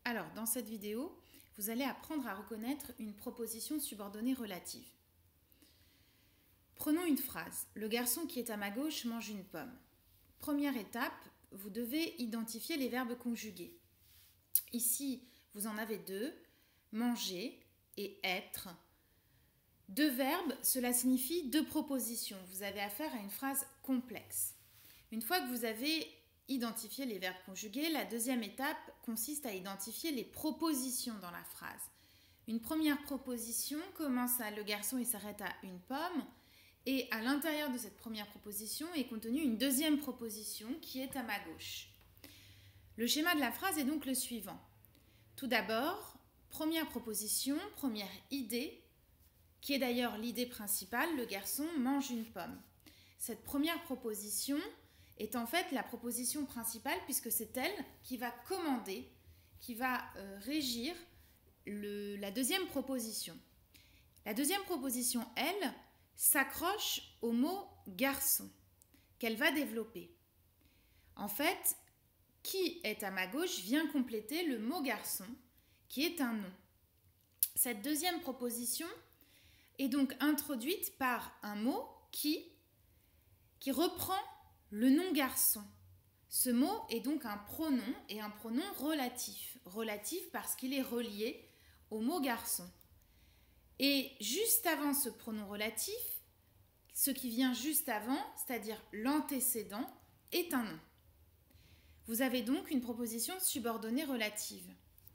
Alors, dans cette vidéo, vous allez apprendre à reconnaître une proposition subordonnée relative. Prenons une phrase. Le garçon qui est à ma gauche mange une pomme. Première étape, vous devez identifier les verbes conjugués. Ici, vous en avez deux, manger et être. Deux verbes, cela signifie deux propositions. Vous avez affaire à une phrase complexe. Une fois que vous avez identifié les verbes conjugués, la deuxième étape consiste à identifier les propositions dans la phrase. Une première proposition commence à « le garçon il s'arrête à une pomme » et à l'intérieur de cette première proposition est contenue une deuxième proposition qui est à ma gauche. Le schéma de la phrase est donc le suivant. Tout d'abord, première proposition, première idée, qui est d'ailleurs l'idée principale, le garçon mange une pomme. Cette première proposition est en fait la proposition principale puisque c'est elle qui va commander, qui va régir la deuxième proposition. La deuxième proposition, elle, s'accroche au mot garçon qu'elle va développer. En fait, qui est à ma gauche vient compléter le mot garçon qui est un nom. Cette deuxième proposition est donc introduite par un mot qui reprend le nom garçon. Ce mot est donc un pronom et un pronom relatif. Relatif parce qu'il est relié au mot garçon. Et juste avant ce pronom relatif, ce qui vient juste avant, c'est-à-dire l'antécédent, est un nom. Vous avez donc une proposition subordonnée relative.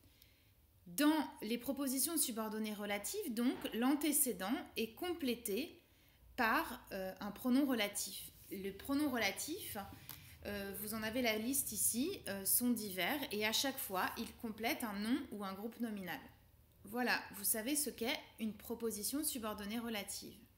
Dans les propositions subordonnées relatives, donc, l'antécédent est complété par un pronom relatif. Le pronom relatif, vous en avez la liste ici, sont divers et à chaque fois, ils complètent un nom ou un groupe nominal. Voilà, vous savez ce qu'est une proposition subordonnée relative.